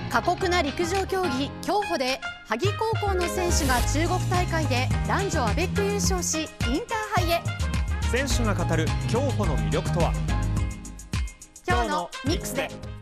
過酷な陸上競技競歩で萩高校の選手が中国大会で男女アベック優勝しインターハイへ。 選手が語る競歩の魅力とは。 今日のミックスで。